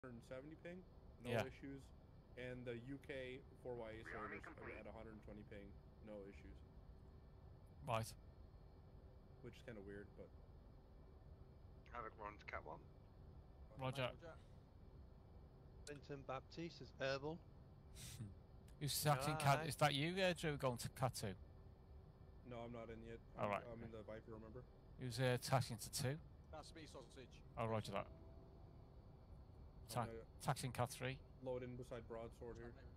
170 ping, no Yeah. issues. And the UK 4YA service at 120 ping, no issues. Right. Which is kind of weird, but... Havoc 1 to Cat 1. Roger. Clinton Baptiste is airborne. Who's tackling Cat? Is that you, Drew, going to Cat 2? No, I'm not in yet. Alright. I'm in the Viper, remember? Who's taxing to 2? That's me, Sosage. Oh, roger that. Taxing Cat 3. Load in beside Broadsword here.